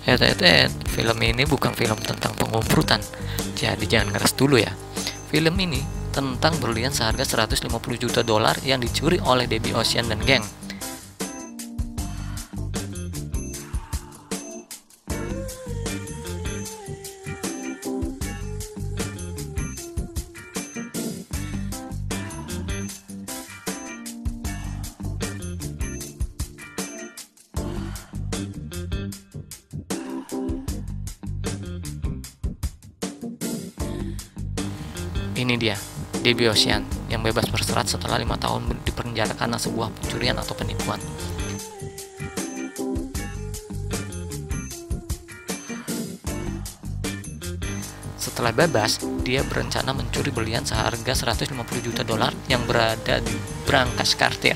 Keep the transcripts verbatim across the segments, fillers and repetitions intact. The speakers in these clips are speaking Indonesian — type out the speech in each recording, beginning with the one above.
Et, et, et, film ini bukan film tentang pengumprutan, jadi jangan ngeres dulu ya. Film ini tentang berlian seharga seratus lima puluh juta dolar yang dicuri oleh Debbie Ocean dan geng. Ini dia, Debbie Ocean, yang bebas berserat setelah lima tahun dipenjara karena sebuah pencurian atau penipuan. Setelah bebas, dia berencana mencuri berlian seharga seratus lima puluh juta dolar yang berada di brankas Cartier.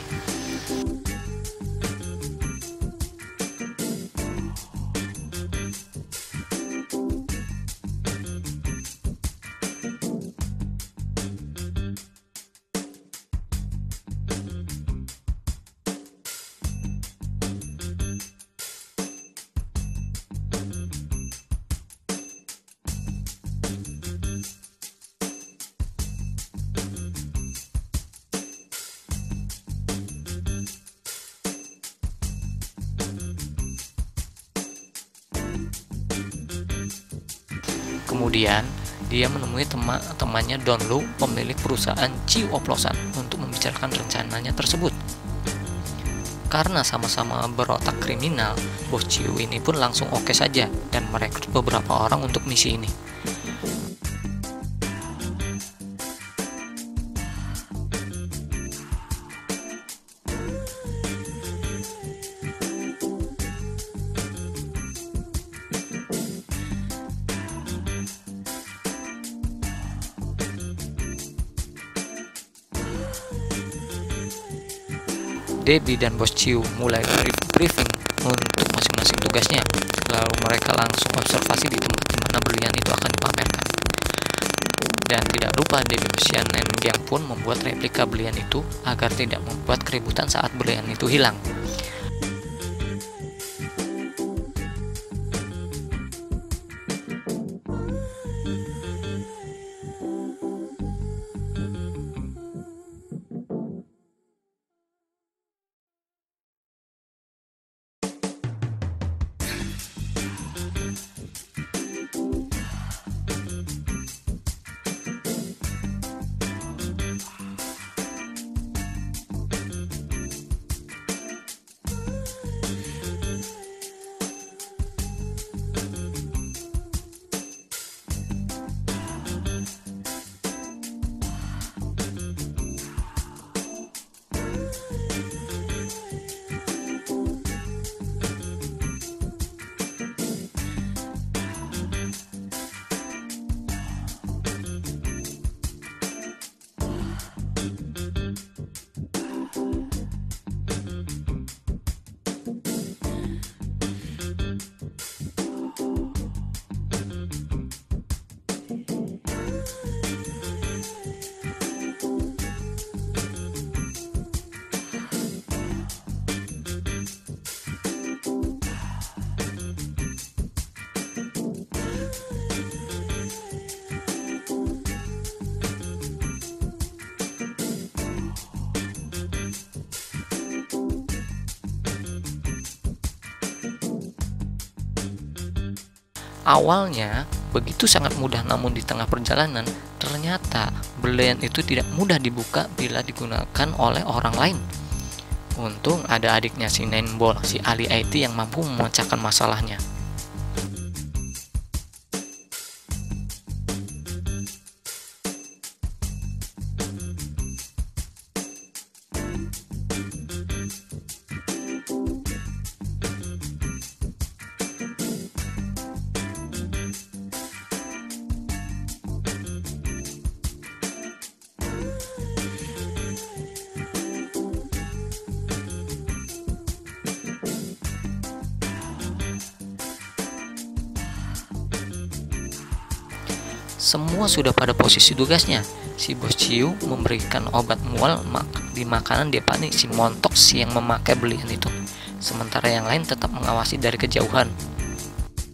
Kemudian, dia menemui teman-temannya Don Lu, pemilik perusahaan Ciu Oplosan, untuk membicarakan rencananya tersebut. Karena sama-sama berotak kriminal, bos Ciu ini pun langsung oke saja dan merekrut beberapa orang untuk misi ini. Debbie dan bos Ciu mulai briefing untuk masing-masing tugasnya, lalu mereka langsung observasi di tempat di mana berlian itu akan dipamerkan. Dan tidak lupa Debbie Ocean dan geng pun membuat replika berlian itu agar tidak membuat keributan saat berlian itu hilang. Awalnya begitu sangat mudah, namun di tengah perjalanan ternyata berlian itu tidak mudah dibuka bila digunakan oleh orang lain. Untung ada adiknya si Nineball, si ahli I T yang mampu memecahkan masalahnya. Semua sudah pada posisi tugasnya. Si bos Ciu memberikan obat mual mak di makanan Depani si Montox yang memakai berlian itu. Sementara yang lain tetap mengawasi dari kejauhan.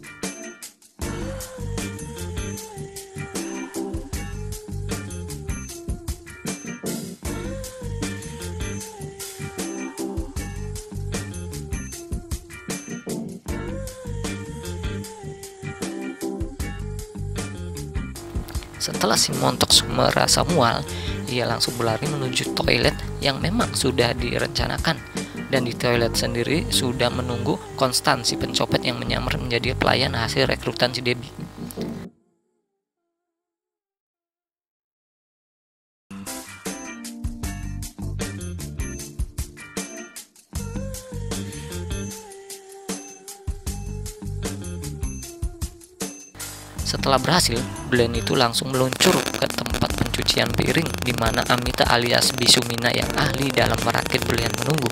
Setelah si montok merasa mual, ia langsung berlari menuju toilet yang memang sudah direncanakan. Dan di toilet sendiri sudah menunggu Konstan, si pencopet yang menyamar menjadi pelayan hasil rekrutan si Debbie. Setelah berhasil, Glenn itu langsung meluncur ke tempat pencucian piring di mana Amita alias Bisumina yang ahli dalam merakit berlian menunggu.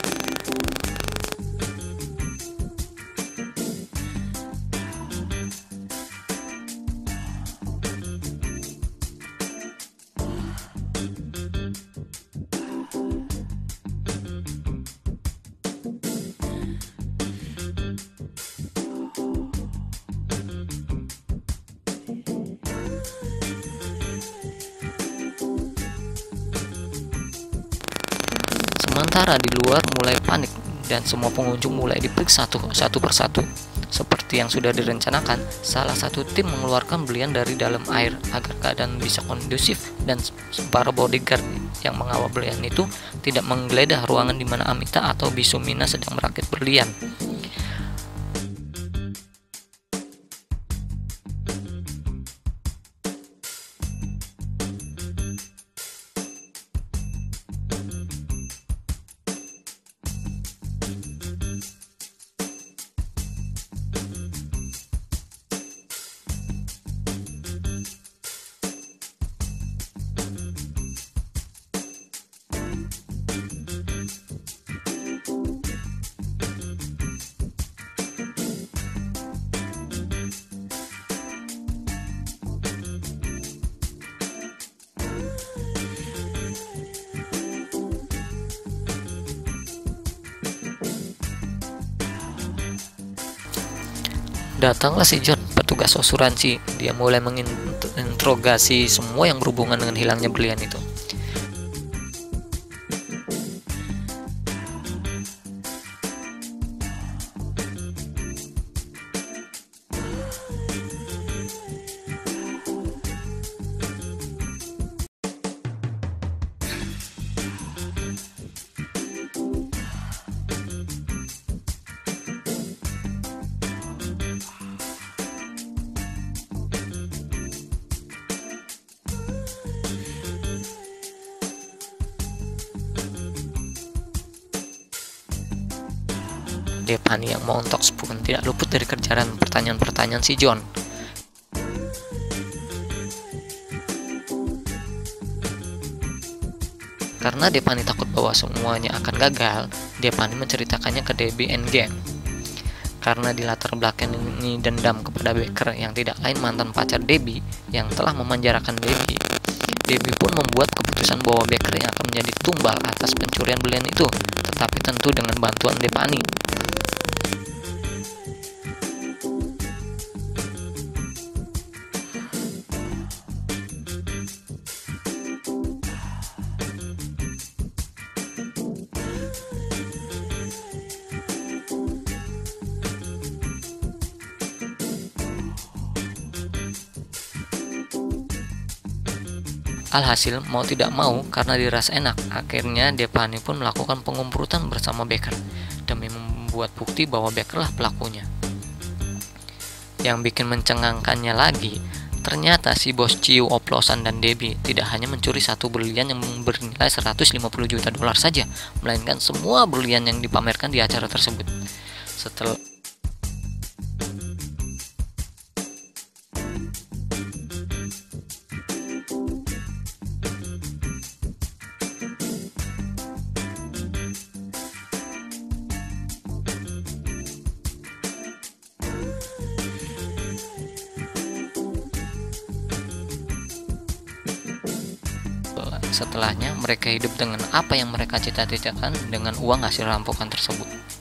Sementara di luar mulai panik dan semua pengunjung mulai diperiksa satu, satu persatu. Seperti yang sudah direncanakan, salah satu tim mengeluarkan berlian dari dalam air agar keadaan bisa kondusif dan para bodyguard yang mengawal berlian itu tidak menggeledah ruangan di mana Amita atau Bisumina sedang merakit berlian. Datanglah si John, petugas asuransi. Dia mulai menginterogasi semua yang berhubungan dengan hilangnya berlian itu. Devani yang montok pun tidak luput dari kejaran pertanyaan-pertanyaan si John. Karena Devani takut bahwa semuanya akan gagal, Devani menceritakannya ke Debbie and Gang. Karena di latar belakang ini dendam kepada Becker yang tidak lain mantan pacar Debbie yang telah memanjarakan Debbie. Debbie pun membuat keputusan bahwa Becker yang akan menjadi tumbal atas pencurian berlian itu, tetapi tentu dengan bantuan Devani. Alhasil, mau tidak mau, karena dirasa enak, akhirnya Devani pun melakukan pengumputan bersama Becker demi membuat bukti bahwa Beckerlah pelakunya. Yang bikin mencengangkannya lagi, ternyata si bos Ciu, oplosan dan Debbie tidak hanya mencuri satu berlian yang bernilai seratus lima puluh juta dolar saja, melainkan semua berlian yang dipamerkan di acara tersebut. Setelah Setelahnya, mereka hidup dengan apa yang mereka cita-citakan dengan uang hasil rampokan tersebut.